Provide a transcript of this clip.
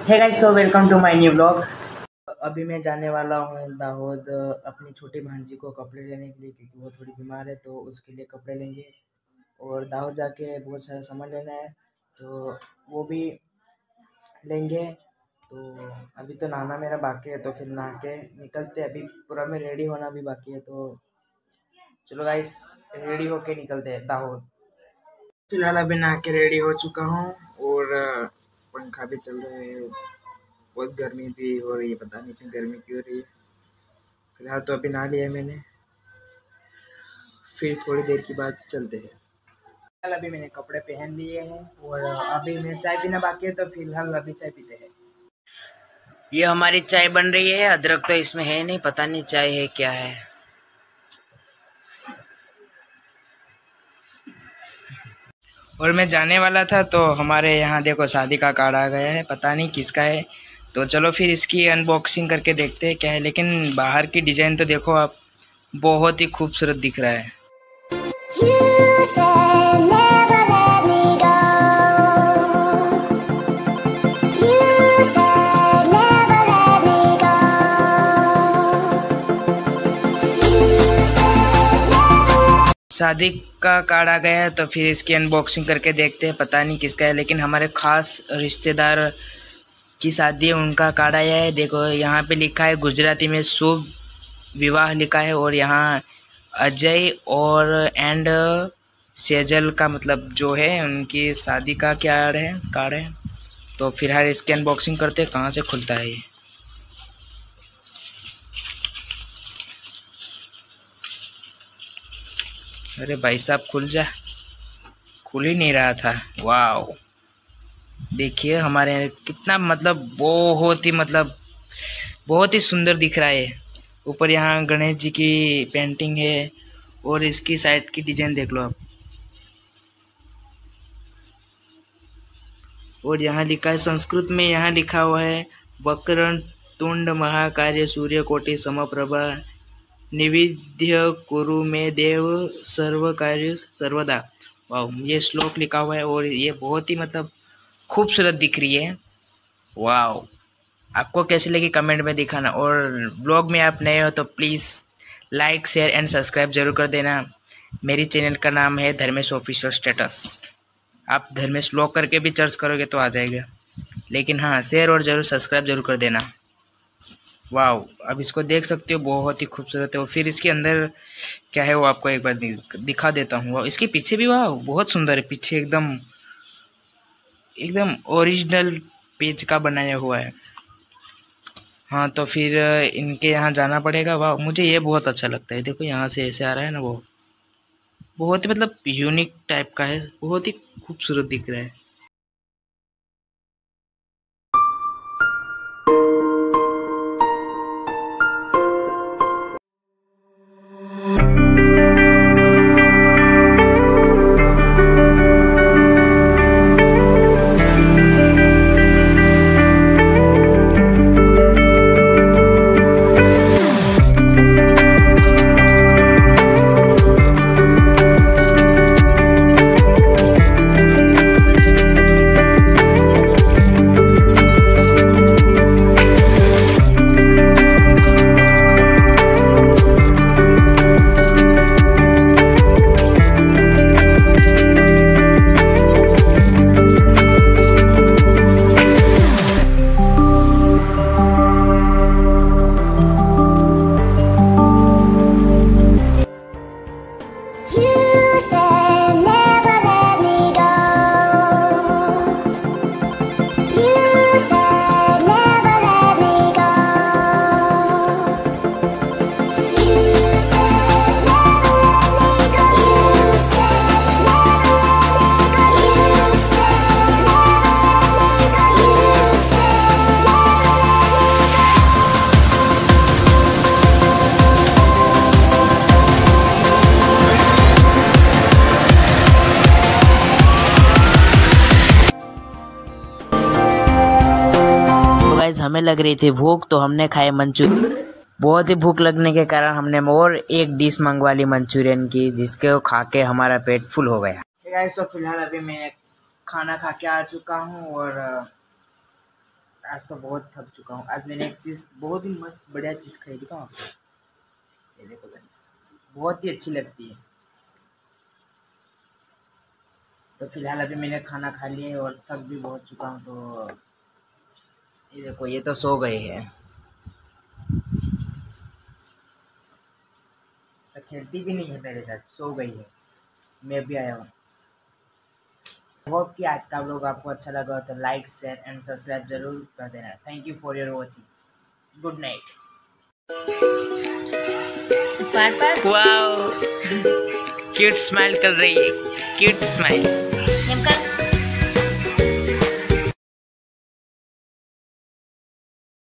Hey guys, so welcome to my new blog. अभी मैं जाने वाला हूँ दाहोद अपनी छोटी भांजी को कपड़े लेने के लिए, क्योंकि वो थोड़ी बीमार है तो उसके लिए कपड़े लेंगे। और दाहोद जाके बहुत सारा सामान लेना है तो वो भी लेंगे। तो अभी तो नहाना मेरा बाकी है, तो फिर नहा के निकलते। अभी पूरा में रेडी होना भी बाकी है, तो चलो गाइस रेडी होके निकलते हैं दाहोद। फिलहाल अभी नहा के रेडी हो चुका हूँ और पंखा भी चल रहा है। बहुत गर्मी भी हो रही है, पता नहीं क्यों गर्मी क्यों हो रही है। फिलहाल तो अभी नहा लिया मैंने, फिर थोड़ी देर की बाद चलते हैं। फिलहाल अभी मैंने कपड़े पहन लिए हैं और अभी मैं चाय पीना बाकी है, तो फिलहाल अभी चाय पीते हैं। ये हमारी चाय बन रही है। अदरक तो इसमें है नहीं, पता नहीं चाय है क्या है। और मैं जाने वाला था तो हमारे यहाँ देखो शादी का कार्ड आ गया है, पता नहीं किसका है। तो चलो फिर इसकी अनबॉक्सिंग करके देखते हैं क्या है। लेकिन बाहर की डिज़ाइन तो देखो आप, बहुत ही खूबसूरत दिख रहा है। शादी का कार्ड आ गया है तो फिर इसकी अनबॉक्सिंग करके देखते हैं, पता नहीं किसका है। लेकिन हमारे खास रिश्तेदार की शादी है, उनका कार्ड आया है। देखो यहाँ पे लिखा है गुजराती में शुभ विवाह लिखा है, और यहाँ अजय और एंड सेजल का मतलब जो है उनकी शादी का क्या कार्ड है। तो फिलहाल इसकी अनबॉक्सिंग करते हैं, कहाँ से खुलता है ये। अरे भाई साहब खुल जा, खुल ही नहीं रहा था। वाह देखिए हमारे कितना मतलब बहुत ही सुंदर दिख रहा है। ऊपर यहाँ गणेश जी की पेंटिंग है और इसकी साइड की डिजाइन देख लो आप। और यहाँ लिखा है संस्कृत में, यहाँ लिखा हुआ है वक्रतुंड तुंड महाकार्य सूर्यकोटि समप्रभा निविध्य कुरु में देव सर्व कार्य सर्वदा। वाह ये श्लोक लिखा हुआ है और ये बहुत ही मतलब खूबसूरत दिख रही है। वाह आपको कैसी लगी कमेंट में दिखाना, और ब्लॉग में आप नए हो तो please like share and subscribe जरूर कर देना। मेरी चैनल का नाम है धर्मेश ऑफिशियल स्टेटस। आप धर्मेश ब्लॉग करके भी सर्च करोगे तो आ जाएगा, लेकिन हाँ शेयर और ज़रूर सब्सक्राइब जरूर कर देना। वाह अब इसको देख सकते हो, बहुत ही खूबसूरत है। और फिर इसके अंदर क्या है वो आपको एक बार दिखा देता हूँ। वाह इसके पीछे भी वाह बहुत सुंदर है, पीछे एकदम ओरिजिनल पेज का बनाया हुआ है। हाँ तो फिर इनके यहाँ जाना पड़ेगा। वाह मुझे ये बहुत अच्छा लगता है। देखो यहाँ से ऐसे आ रहा है ना, वो बहुत ही मतलब यूनिक टाइप का है, बहुत ही खूबसूरत दिख रहा है। गाइस हमें लग रही थी भूख, तो हमने खाए मंचूरियन। बहुत ही भूख लगने के कारण हमने और एक डिश मंगवा ली मंचूरियन की, जिसके खा के हमारा पेट फुल हो गया। गाइस तो फिलहाल अभी मैं खाना खा के आ चुका हूँ और आज तो बहुत थक चुका हूँ। आज मैंने एक चीज़ बहुत ही मस्त बढ़िया चीज़ खरीदी था। ये देखो गाइस, बहुत ही अच्छी लगती है। तो फिलहाल अभी मैंने खाना खा लिया है और थक भी बहुत चुका हूँ। तो ये देखो, ये तो सो गए हैं। तो खेलती भी नहीं है मेरे साथ, सो गई है। मैं भी आया हूँ। होप कि आज का व्लॉग आपको अच्छा लगा तो लाइक शेयर एंड सब्सक्राइब जरूर कर देना। Thank you for your watching. Good night. Wow, cute smile कर रही है, क्यूट स्माइल।